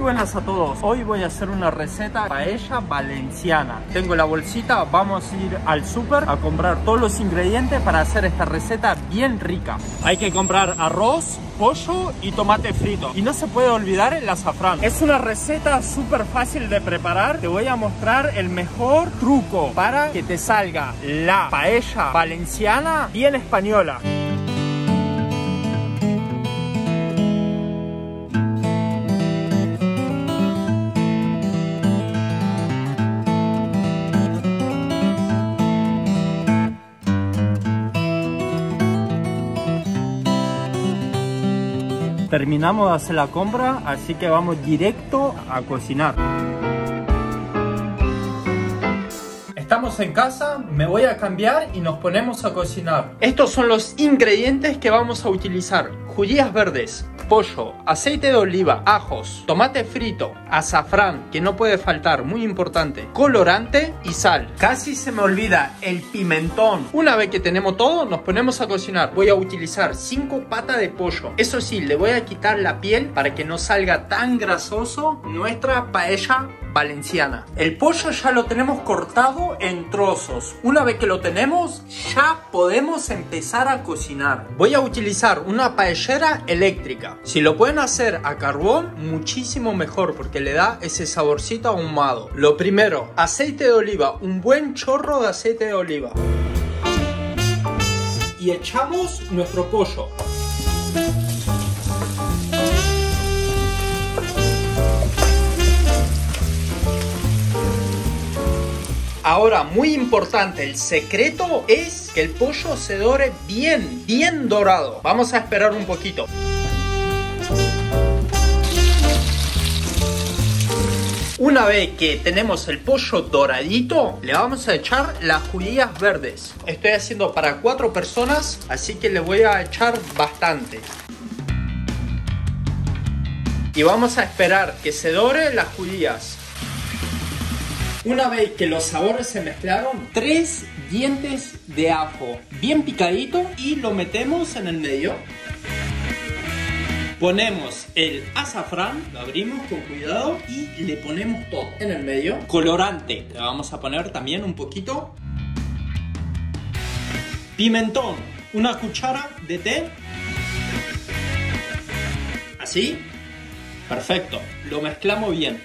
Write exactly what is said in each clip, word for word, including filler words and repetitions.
buenas a todos. Hoy voy a hacer una receta paella valenciana. Tengo la bolsita, vamos a ir al súper a comprar todos los ingredientes para hacer esta receta bien rica. Hay que comprar arroz, pollo y tomate frito. Y no se puede olvidar el azafrán. Es una receta súper fácil de preparar. Te voy a mostrar el mejor truco para que te salga la paella valenciana bien española. Terminamos de hacer la compra, así que vamos directo a cocinar. Estamos en casa, me voy a cambiar y nos ponemos a cocinar. Estos son los ingredientes que vamos a utilizar: judías verdes, pollo, aceite de oliva, ajos, tomate frito, azafrán, que no puede faltar, muy importante, colorante y sal. Casi se me olvida el pimentón. Una vez que tenemos todo, nos ponemos a cocinar. Voy a utilizar cinco patas de pollo. Eso sí, le voy a quitar la piel para que no salga tan grasoso nuestra paella valenciana. El pollo ya lo tenemos cortado en trozos. Una vez que lo tenemos, ya podemos empezar a cocinar. Voy a utilizar una paellera eléctrica. Si lo pueden hacer a carbón, muchísimo mejor, porque le da ese saborcito ahumado. Lo primero, aceite de oliva, un buen chorro de aceite de oliva. Y echamos nuestro pollo. Ahora, muy importante, el secreto es que el pollo se dore bien, bien dorado. Vamos a esperar un poquito. Una vez que tenemos el pollo doradito, le vamos a echar las judías verdes. Estoy haciendo para cuatro personas, así que le voy a echar bastante. Y vamos a esperar que se dore las judías. Una vez que los sabores se mezclaron, tres dientes de ajo bien picadito y lo metemos en el medio. Ponemos el azafrán, lo abrimos con cuidado y le ponemos todo en el medio. Colorante, le vamos a poner también un poquito. Pimentón, una cuchara de té. Así. Perfecto, lo mezclamos bien.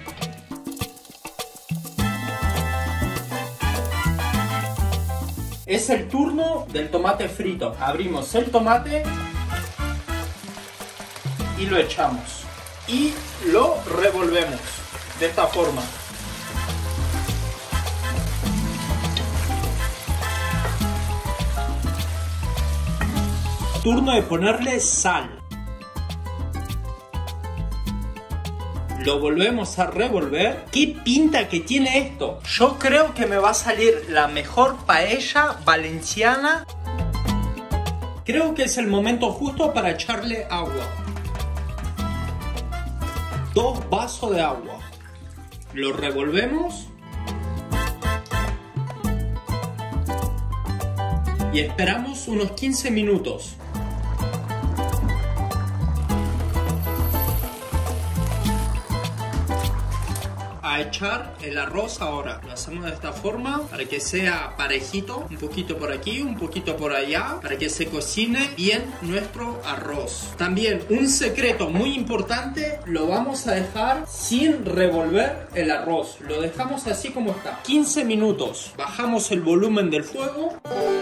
Es el turno del tomate frito. Abrimos el tomate y lo echamos y lo revolvemos de esta forma. Turno de ponerle sal. Lo volvemos a revolver. ¿Qué pinta que tiene esto? Yo creo que me va a salir la mejor paella valenciana. Creo que es el momento justo para echarle agua. Dos vasos de agua. Lo revolvemos. Y esperamos unos quince minutos. A echar el arroz ahora. Lo hacemos de esta forma para que sea parejito. Un poquito por aquí, un poquito por allá, para que se cocine bien nuestro arroz. También un secreto muy importante, lo vamos a dejar sin revolver el arroz. Lo dejamos así como está. quince minutos. Bajamos el volumen del fuego.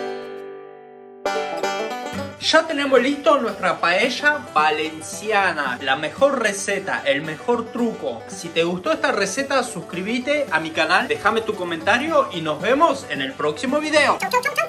Ya tenemos listo nuestra paella valenciana. La mejor receta, el mejor truco. Si te gustó esta receta, suscríbete a mi canal, déjame tu comentario y nos vemos en el próximo video.